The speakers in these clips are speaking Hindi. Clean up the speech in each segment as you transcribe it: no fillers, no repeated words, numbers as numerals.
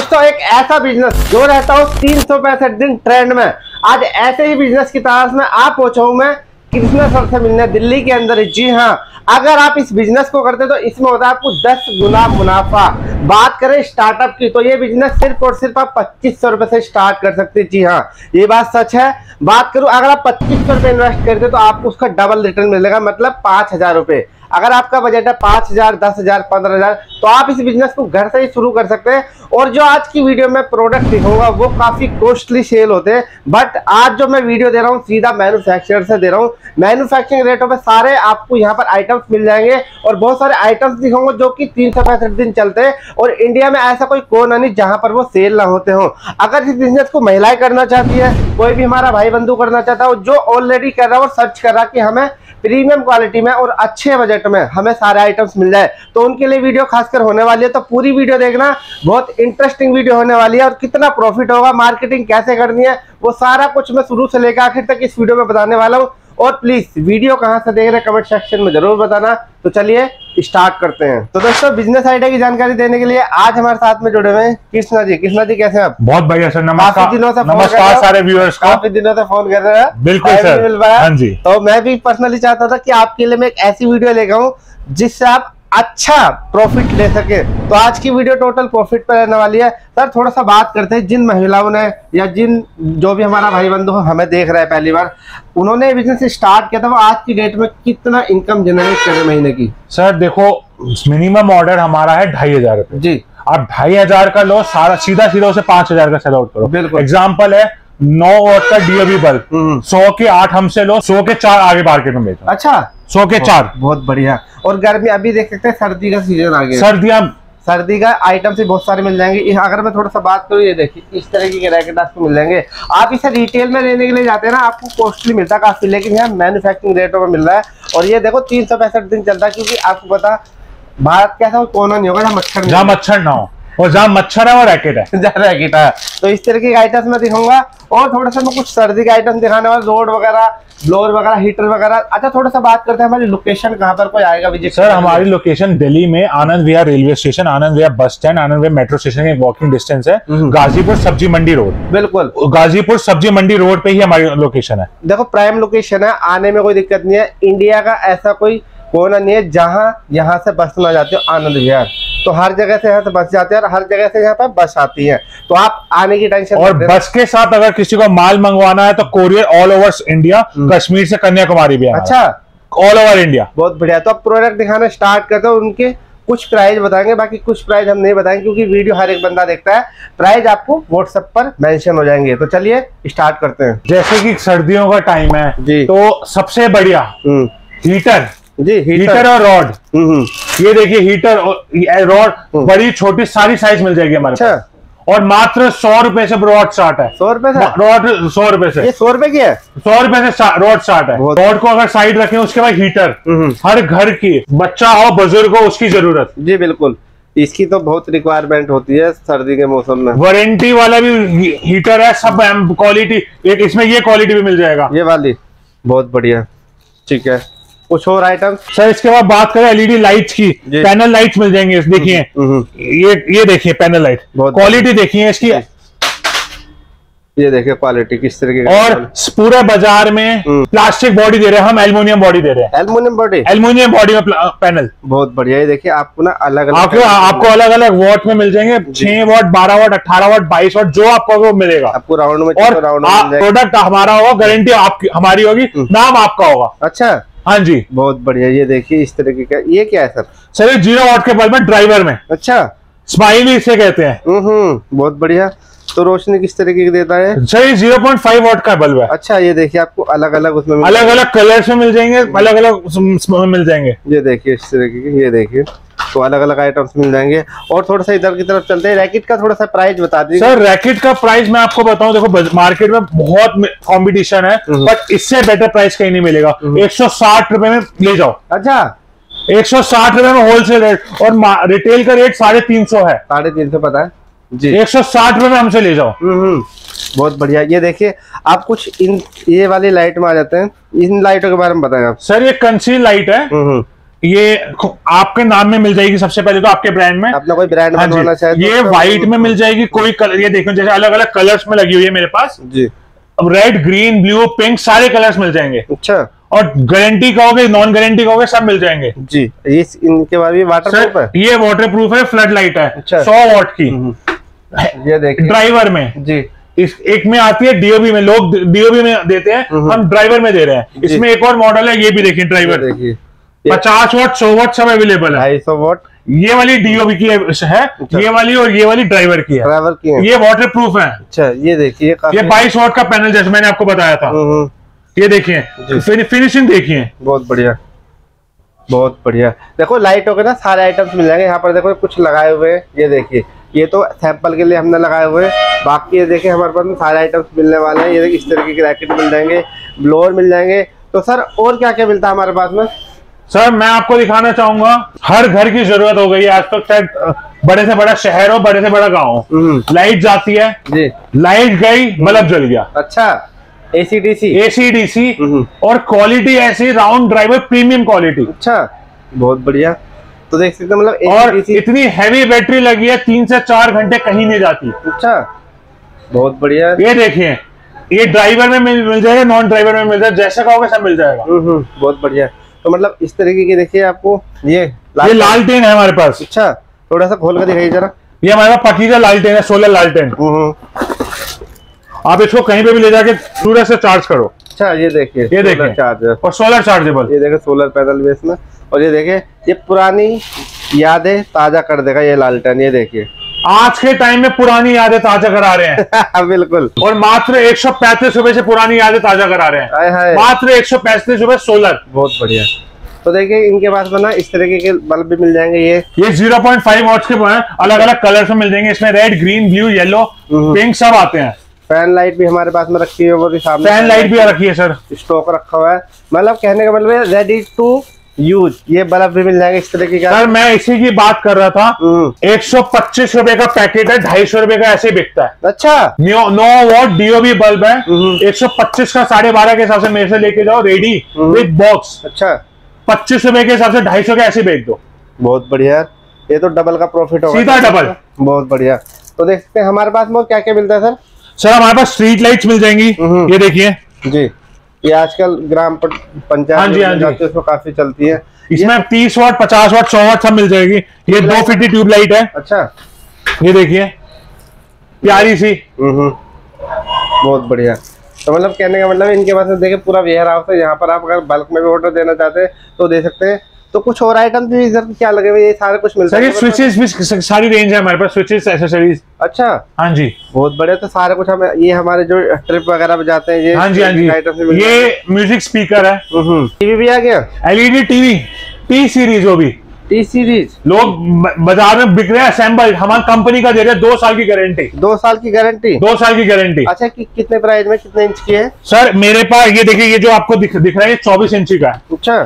दोस्तों एक ऐसा बिजनेस जो रहता हो 365 दिन ट्रेंड में, आज ऐसे ही बिजनेस की तलाश में आप पहुंचा हूं मैं कृष्णा सर से मिलने दिल्ली के अंदर। जी हाँ, अगर आप इस बिजनेस को करते तो इसमें होता है आपको 10 गुना मुनाफा। बात करें स्टार्टअप की तो ये बिजनेस सिर्फ और सिर्फ आप 2500 रुपए से स्टार्ट कर सकते हैं। जी हाँ, ये बात सच है। बात करूं अगर आप 2500 रुपए इन्वेस्ट करते तो आपको उसका डबल रिटर्न मिलेगा, मतलब 5000 रुपए। अगर आपका बजट है 5000, 10000, 15000 तो आप इस बिजनेस को घर से ही शुरू कर सकते हैं। और जो आज की वीडियो में प्रोडक्ट दिखाऊंगा वो काफी कॉस्टली सेल होते हैं, बट आज जो मैं वीडियो दे रहा हूँ सीधा मैन्युफैक्चरर से दे रहा हूँ। मैन्युफैक्चरिंग रेटों पे सारे आपको यहाँ पर आइटम्स मिल जाएंगे और बहुत सारे आइटम्स दिखाऊंगा जो कि 365 दिन चलते हैं और इंडिया में ऐसा कोई कोना नहीं जहां पर वो सेल ना होते हो। अगर इस बिजनेस को महिलाएं करना चाहती है, कोई भी हमारा भाई बंधु करना चाहता है, जो ऑलरेडी कर रहा है और सर्च कर रहा कि हमें प्रीमियम क्वालिटी में और अच्छे बजट में हमें सारे आइटम्स मिल जाए, तो उनके लिए वीडियो खासकर होने वाली है। तो पूरी वीडियो देखना, बहुत इंटरेस्टिंग वीडियो होने वाली है। और कितना प्रॉफिट होगा, मार्केटिंग कैसे करनी है, वो सारा कुछ मैं शुरू से लेकर आखिर तक इस वीडियो में बताने वाला हूँ। और प्लीज वीडियो कहां से देख रहे हैं कमेंट सेक्शन में जरूर बताना। तो चलिए स्टार्ट करते हैं। तो दोस्तों बिजनेस आइडिया की जानकारी देने के लिए आज हमारे साथ में जुड़े हुए हैं कृष्णा जी। कृष्णा जी कैसे हैं आप? बहुत बढ़िया सर, नमस्कार। काफी दिनों से नमस्कार सारे व्यूअर्स को। काफी दिनों से फोन कर रहे हैं, बिल्कुल सर। मिल पाया। हाँ जी। तो मैं भी पर्सनली चाहता था कि आपके लिए मैं एक ऐसी वीडियो लेकर आऊं जिससे आप अच्छा प्रॉफिट ले सके। तो आज की वीडियो टोटल प्रॉफिट पर रहने वाली है। सर थोड़ा सा बात करते हैं, जिन महिलाओं ने या जिन जो भी हमारा भाई बंधु हमें देख रहा है पहली बार, उन्होंने बिजनेस स्टार्ट किया था, वो आज की डेट में कितना इनकम जनरेट कर रहे महीने की? सर देखो, मिनिमम ऑर्डर हमारा है 2500 रुपए जी। आप 2500 का लो, सारा सीधा उसे 5000 का सेल आउट करो। बिल्कुल। एग्जाम्पल है 9 वॉट का डीओबी बल्ब, 100 के 8 हमसे लो, 100 के 4 आगे मार्केट में बेचो। अच्छा, 100 के 4। बहुत बढ़िया। और गर्मी अभी देख सकते हैं, सर्दी का सीजन आ गया। सर्दी का आइटम से बहुत सारे मिल जाएंगे। अगर मैं थोड़ा सा बात करूँ, ये देखिए इस तरह के रैकेट आपको मिल जाएंगे। आप इसे रिटेल में लेने के लिए जाते हैं ना, आपको कॉस्टली मिलता है काफी, लेकिन यहाँ मैन्युफैक्चरिंग रेटों में मिल रहा है। और ये देखो 365 दिन चलता है, क्योंकि आपको पता भारत का ऐसा कोना नहीं होगा जहाँ मच्छर ना हो, और जहाँ मच्छर है वो रैकेट है। जहाँ रैकेट है। तो इस तरह के आइटम्स मैं दिखाऊंगा और थोड़ा सा मैं कुछ सर्दी के आइटम दिखाने वाला, रोड वगैरह, ब्लोअर वगैरह, हीटर वगैरह। अच्छा थोड़ा सा बात करते हैं हमारी लोकेशन कहाँ पर कोई आएगा विजिट? सर हमारी लोकेशन दिल्ली में Anand Vihar railway station, Anand Vihar bus stand, Anand Vihar metro station के वॉकिंग डिस्टेंस है। गाजीपुर सब्जी मंडी रोड। बिल्कुल, गाजीपुर सब्जी मंडी रोड पे ही हमारी लोकेशन है। देखो प्राइम लोकेशन है, आने में कोई दिक्कत नहीं है। इंडिया का ऐसा कोई कोना नहीं है जहाँ यहाँ से बस ना जाती हो आनंद विहार, तो हर जगह से यहाँ से बस जाती है और हर जगह से यहाँ पर बस आती है, तो आप आने की टेंशन। और बस के साथ अगर किसी को माल मंगवाना है तो courier all over India, Kashmir से कन्याकुमारी भी है। अच्छा, ऑल ओवर इंडिया। बहुत बढ़िया। तो आप प्रोडक्ट दिखाना स्टार्ट करते हो, उनके कुछ प्राइस बताएंगे, बाकी कुछ प्राइस हम नहीं बताएंगे क्योंकि वीडियो हर एक बंदा देखता है। प्राइस आपको व्हाट्सएप पर मेंशन हो जाएंगे। तो चलिए स्टार्ट करते हैं। जैसे कि सर्दियों का टाइम है जी, तो सबसे बढ़िया हीटर जी, हीटर और रॉड। ये देखिए हीटर और रॉड बड़ी छोटी सारी साइज मिल जाएगी हमारे पास। और मात्र 100 रुपए से रॉड स्टार्ट है। 100 रुपए से रॉड? 100 रुपए से। ये 100 रुपए की है? 100 रुपए से रॉड स्टार्ट है। रॉड को अगर साइड रखें, उसके बाद हीटर। हर घर की, बच्चा हो बुजुर्ग हो, उसकी जरूरत। जी बिल्कुल, इसकी तो बहुत रिक्वायरमेंट होती है सर्दी के मौसम में। वारंटी वाला भी हीटर है, सब क्वालिटी। एक इसमें ये क्वालिटी भी मिल जाएगा, ये वाली। बहुत बढ़िया, ठीक है। कुछ और आइटम सर? इसके बाद बात करें एलईडी लाइट्स की, पैनल लाइट्स मिल जाएंगे। देखिए ये देखिए पैनल लाइट, क्वालिटी देखिए इसकी। ये देखिए क्वालिटी किस तरह की। और पूरे बाजार में प्लास्टिक बॉडी दे रहे हैं, हम एल्युमिनियम बॉडी दे रहे हैं। एल्युमिनियम बॉडी में पैनल। बहुत बढ़िया। ये देखिए आपको ना अलग अलग आपको अलग अलग वॉट में मिल जाएंगे। 6 वॉट, 12 वॉट, 18 वॉट, 22 वॉट, जो आपको वो मिलेगा। आपको राउंड में। और प्रोडक्ट हमारा होगा, गारंटी आपकी हमारी होगी, नाम आपका होगा। अच्छा, हाँ जी, बहुत बढ़िया। ये देखिए इस तरीके का। ये क्या है सर? सर ये 0 वॉट के बल्ब है, ड्राइवर में। अच्छा, स्माइली इसे कहते हैं। बहुत बढ़िया। तो रोशनी किस तरीके की देता है? सर ये 0.5 वॉट का बल्ब है। अच्छा, ये देखिए आपको अलग अलग उसमें अलग अलग कलर्स में मिल जाएंगे, अलग अलग मिल जाएंगे। ये देखिए इस तरीके की, ये देखिए तो अलग अलग आइटम्स मिल जाएंगे। और थोड़ा सा इधर की तरफ चलते हैं, रैकेट का थोड़ा सा प्राइस बता दीजिए। सर रैकेट का प्राइस मैं आपको बताऊं, देखो मार्केट में बहुत कंपटीशन है, बट इससे बेटर प्राइस कहीं नहीं मिलेगा। 160 रुपए में ले जाओ। अच्छा, 160 रुपए में होलसेल रेट, और रिटेल का रेट 350 है। 350 पता है जी। 160 रुपए में हमसे ले जाओ। बहुत बढ़िया। ये देखिए आप कुछ इन ये वाली लाइट में आ जाते हैं, इन लाइटों के बारे में बताएं आप। सर ये कंसील लाइट है, ये आपके नाम में मिल जाएगी सबसे पहले तो, आपके ब्रांड में अपना कोई ब्रांड बनवाना चाहे तो ये व्हाइट में मिल जाएगी, कोई कलर, ये देखो जैसे अलग अलग कलर्स में लगी हुई है मेरे पास जी। अब रेड, ग्रीन, ब्लू, पिंक सारे कलर्स मिल जाएंगे। अच्छा। और गारंटी कहोगे, नॉन गारंटी कहोगे, सब मिल जाएंगे जी। इनके बाद भी वाटरप्रूफ है? ये वाटरप्रूफ है, फ्लड लाइट है। अच्छा। 100 वॉट की। ये देखिए ड्राइवर में जी, इस एक में आती है डीओबी में, लोग डीओबी में देते हैं, हम ड्राइवर में दे रहे हैं। इसमें एक और मॉडल है, ये भी देखिए ड्राइवर, देखिए 50 वॉट 100 वॉट सब अवेलेबल है। 250 वॉट ये वाली डीओबी की है, अच्छा। ये वाली और ये वाली ड्राइवर की है, ड्राइवर की है। ये वाटरप्रूफ है। अच्छा, ये देखिए ये 22 वॉट का पैनल जैसे मैंने आपको बताया था। ये देखिए फिनिशिंग देखिए, बहुत बढ़िया, बहुत बढ़िया। देखो लाइटों के ना सारे आइटम्स मिल जाएंगे यहाँ पर। देखो कुछ लगाए हुए हैं, ये देखिए, ये तो सैंपल के लिए हमने लगाए हुए हैं। बाकी ये देखिए हमारे पास में सारे आइटम्स मिलने वाले हैं। ये देखिए इस तरीके के रैकेट मिल जाएंगे, ब्लोअर मिल जाएंगे। तो सर और क्या क्या मिलता है हमारे पास में? सर मैं आपको दिखाना चाहूंगा, हर घर की जरूरत हो गई है आज तक, शायद बड़े से बड़ा शहर हो, बड़े से बड़ा गाँव हो, लाइट जाती है जी, लाइट गई बल्ब जल गया। अच्छा, एसी-डीसी और क्वालिटी ऐसी, राउंड ड्राइवर प्रीमियम क्वालिटी। अच्छा, बहुत बढ़िया। तो देख सकते हैं मतलब और इतनी हैवी बैटरी लगी है, 3 से 4 घंटे कहीं नहीं जाती। अच्छा, बहुत बढ़िया। ये देखिए, ये ड्राइवर में मिल जाएगा, नॉन ड्राइवर में मिल जाएगा, जैसे कहोगे सब मिल जाएगा। बहुत बढ़िया। तो मतलब इस तरीके की देखिए आपको ये लालटेन है हमारे पास। अच्छा, थोड़ा सा खोल कर दिखाइए जरा। ये हमारे पास पकीजा लालटेन है, सोलर लालटेन। आप इसको कहीं पे भी ले जाके सूरज से चार्ज करो। अच्छा, ये देखिए, ये देखिए चार्जर और सोलर चार्जेबल। ये देखिए सोलर पैनल बेस में। और ये देखिए, ये पुरानी यादें ताजा कर देगा ये लालटेन। ये देखिए आज के टाइम में पुरानी यादें ताजा करा रहे हैं। बिल्कुल। और मात्र 135 रुपए से पुरानी यादें ताजा करा रहे हैं। मात्र 135 रुपए सोलर। बहुत बढ़िया। तो देखिए इनके पास बना इस तरीके के बल्ब भी मिल जाएंगे। ये 0.5 वॉट्स के अलग अलग कलर में मिल जाएंगे। इसमें red, green, blue, yellow, pink सब आते हैं। फैन लाइट भी हमारे पास में रखी है, वो भी सामने फैन लाइट भी रखी है सर, स्टॉक रखा हुआ है। मतलब कहने का मतलब रेडी टू यूज। ये बल्ब भी मिल जाएंगे इस तरीके का। सर मैं इसी की बात कर रहा था। 125 रुपए का पैकेट है, 250 रुपए का ऐसे बिकता है। अच्छा, 9 वॉट डीओबी बल्ब है, 125 का 12.5 के हिसाब से मेरे से लेके जाओ, रेडी विद बॉक्स। अच्छा, 25 रुपए के हिसाब से 250 का ऐसे बेच दो। बहुत बढ़िया, ये तो डबल का प्रॉफिट होगा, सीधा डबल। बहुत बढ़िया। तो देख सकते हैं हमारे पास में क्या क्या मिलता है सर? सर हमारे पास स्ट्रीट लाइट्स मिल जाएंगी। ये देखिए जी, ये आजकल ग्राम पंचायत उसमें काफी चलती है। इसमें 30 वॉट, 50 वॉट, 100 वॉट सब मिल जाएगी। ये 2 फीट ट्यूब लाइट है। अच्छा, ये देखिए प्यारी सी। बहुत बढ़िया। तो मतलब कहने का मतलब इनके पास देखिए पूरा वेयर हाउस है। यहाँ पर आप अगर बल्क में भी ऑर्डर देना चाहते हैं तो दे सकते हैं। तो कुछ और आइटम भी इधर क्या लगे हुए, ये सारे कुछ मिलता है? स्विचेस भी सारी रेंज है हमारे पास, स्विचेस, एक्सेसरीज। अच्छा, हाँ जी, बहुत बढ़िया। तो सारे कुछ हमें, ये हमारे जो ट्रिप वगैरह पे जाते हैं, ये हाँ जी, हाँ जी, ये म्यूजिक स्पीकर है। टीवी भी आ गया, एलईडी टीवी, टी सीरीज। वो भी टी सीरीज लोग बाजार में बिक रहे हैं, असेंबल, हमारी कंपनी का दे रहे हैं 2 साल की गारंटी। 2 साल की गारंटी? 2 साल की गारंटी। अच्छा, कितने प्राइस में, कितने इंच की है सर? मेरे पास ये देखिए, ये जो आपको दिख रहा है 24 इंची का है। अच्छा,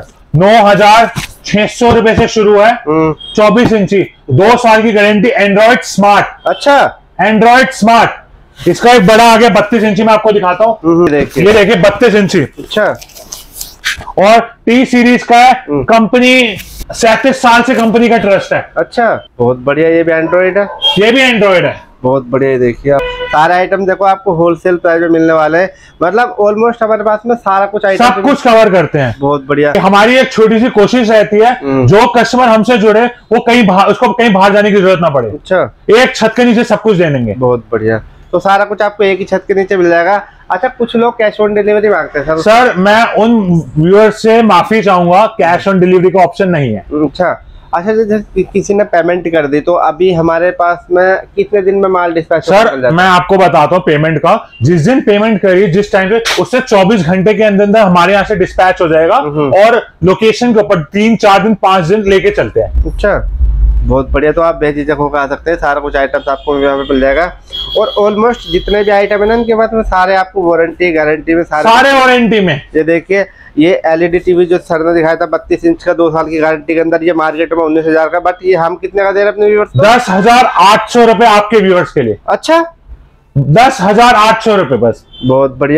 9,600 रुपए से शुरू है। 24 इंची, 2 साल की गारंटी, एंड्रॉइड स्मार्ट। अच्छा, एंड्रॉइड स्मार्ट। इसका एक बड़ा आ गया 32 इंची में, आपको दिखाता हूँ। ये देखिए 32 इंची। अच्छा, और टी सीरीज का है, कंपनी 37 साल से कंपनी का ट्रस्ट है। अच्छा, बहुत बढ़िया। ये भी एंड्रॉइड है? ये भी एंड्रॉइड है। बहुत बढ़िया। देखिए आप सारे आइटम देखो आपको होलसेल प्राइस में मिलने वाले हैं। मतलब ऑलमोस्ट हमारे पास में सारा कुछ आइटम, सब कुछ कवर करते हैं। बहुत बढ़िया। हमारी एक छोटी सी कोशिश रहती है, जो कस्टमर हमसे जुड़े वो उसको कहीं बाहर जाने की जरूरत ना पड़े। अच्छा, एक छत के नीचे सब कुछ दे देंगे। बहुत बढ़िया। तो सारा कुछ आपको एक ही छत के नीचे मिल जाएगा। अच्छा, कुछ लोग कैश ऑन डिलीवरी मांगते हैं सर मैं उन व्यूअर्स से माफी चाहूंगा, कैश ऑन डिलीवरी का ऑप्शन नहीं है। अच्छा, जैसे किसी ने पेमेंट कर दी तो अभी हमारे पास में कितने दिन में माल डिस्पैच? सर मैं आपको बताता हूँ पेमेंट का। जिस दिन पेमेंट करिए, जिस टाइम पे, उससे 24 घंटे के अंदर हमारे यहाँ से डिस्पैच हो जाएगा। और लोकेशन के ऊपर 3, 4 दिन, 5 दिन लेके चलते हैं। अच्छा, बहुत बढ़िया। तो आप बेझिझक होकर आ सकते हैं, सारा कुछ आइटम्स आपको यहाँ पे मिल जाएगा। और ऑलमोस्ट जितने भी आइटम है ना इनके पास में सारे आपको वारंटी गारंटी में सारे वारंटी में। ये देखिए, ये एलईडी टीवी जो सर ने दिखाया था 32 इंच का 2 साल की गारंटी के अंदर, ये मार्केट में 19,000 का, बट ये हम कितने का दे रहे हैं अपने व्यूअर्स को? 10,800 रुपए आपके व्यूअर्स के लिए। अच्छा, 10,800 रुपए बस। बहुत बढ़िया।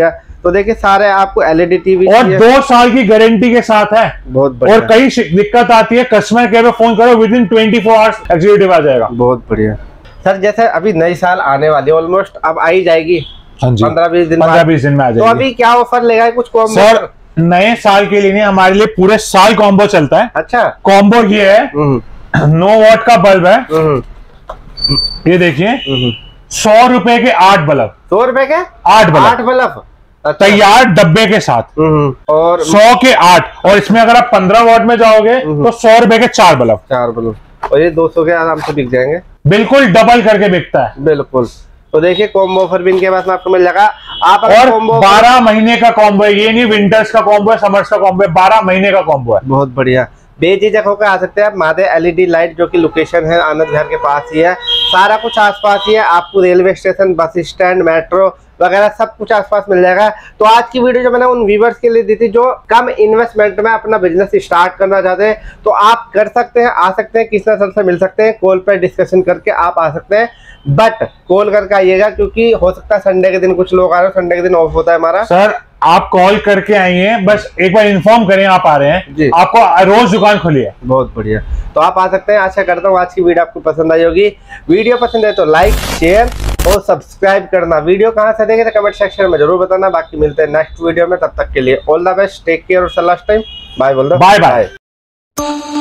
तो देखिए सारे आपको एलईडी टीवी और 2 साल की गारंटी के साथ है। बहुत बढ़िया। और कई दिक्कत आती है, कस्टमर केयर पे फोन करो, विद इन 24 आवर्स एग्जीक्यूटिव आ जाएगा। बहुत बढ़िया सर। जैसे अभी नई साल आने वाली है, ऑलमोस्ट अब आई जाएगी। हाँ जी, 15-20 दिन में आ जाएगी। तो अभी क्या ऑफर लेगा कुछ कॉम्बो? सर नए साल के लिए नहीं, हमारे लिए पूरे साल कॉम्बो चलता है। अच्छा। कॉम्बो ये है, 9 वाट का बल्ब है, ये देखिए 100 रुपए के 8 बल्ब। 100 रुपए के 8 बल्ब? 8 बल्ब तैयार डब्बे के साथ। और 100 के 8, और इसमें अगर आप 15 वाट में जाओगे तो 100 रुपए के 4 बल्ब। 4 बल्ब, और ये 200 के आराम से बिक जाएंगे। बिल्कुल डबल करके बिकता है। बिल्कुल। तो देखिए कॉम्बो ऑफर भी इनके पास में आपको मिल जाएगा। आप और 12 महीने का कॉम्बो है, ये नहीं विंटर्स का कॉम्बो है, समर्स का कॉम्बो है, 12 महीने का कॉम्बो है। बहुत बढ़िया। बेझिझक होकर आ सकते हैं आप महादेव एलईडी लाइट, जो कि लोकेशन है आनंद विहार के पास ही है। सारा कुछ आसपास ही है, आपको railway station, bus stand, metro वगैरह सब कुछ आसपास मिल जाएगा। तो आज की वीडियो जो मैंने उन व्यूवर्स के लिए दी थी जो कम इन्वेस्टमेंट में अपना बिजनेस स्टार्ट करना चाहते हैं, तो आप कर सकते हैं, आ सकते हैं, किसना सर से मिल सकते हैं, कॉल पर डिस्कशन करके आप आ सकते हैं। बट कॉल करके आइएगा, क्योंकि हो सकता है संडे के दिन कुछ लोग आ रहे हो, संडे के दिन ऑफ होता है हमारा। सर आप कॉल करके आइए, बस एक बार इन्फॉर्म करें आप आ रहे हैं जी। आपको रोज दुकान खुली है। बहुत बढ़िया। तो आप आ सकते हैं। आशा करता हूँ आज की वीडियो आपको पसंद आई होगी। वीडियो पसंद है तो लाइक, शेयर और सब्सक्राइब करना। वीडियो कहाँ से देखें तो कमेंट सेक्शन में जरूर बताना। बाकी मिलते हैं नेक्स्ट वीडियो में, तब तक के लिए all the best, take care और लास्ट टाइम बाय बोल दो। Bye bye.